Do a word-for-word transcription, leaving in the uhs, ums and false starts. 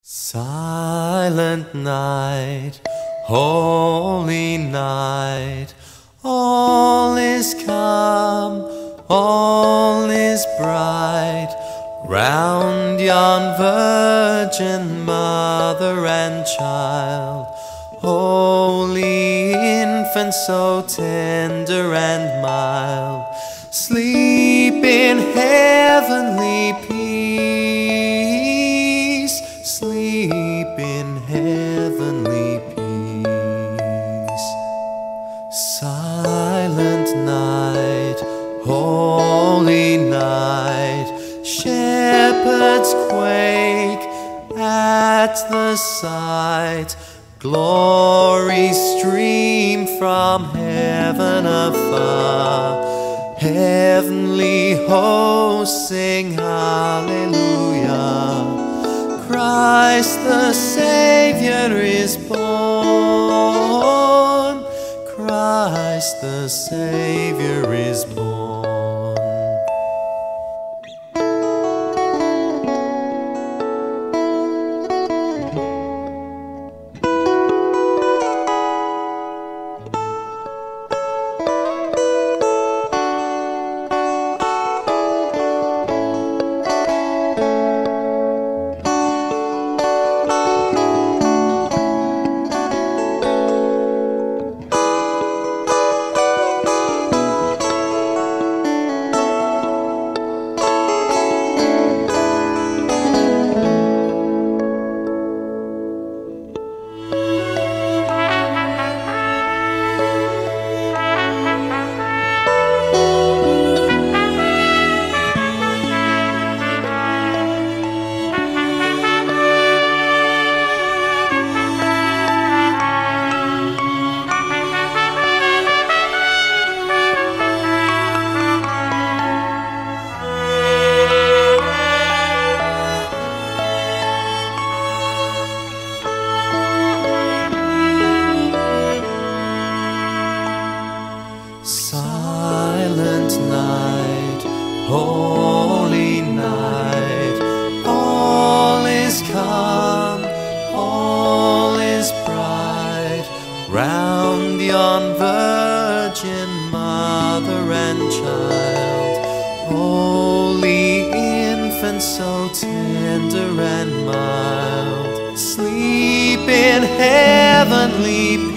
Silent night, holy night, all is calm, all is bright, round yon virgin mother and child, holy infant so tender and mild, sleep in heavenly peace, sleep in heavenly peace. Silent night, holy night, shepherds quake at the sight, glory stream from heaven afar, heavenly hosts sing hallelujah. Christ the Savior is born, Christ the Savior is born. Silent night, holy night, all is calm, all is bright, round yon virgin mother and child, holy infant so tender and mild, sleep in heavenly peace,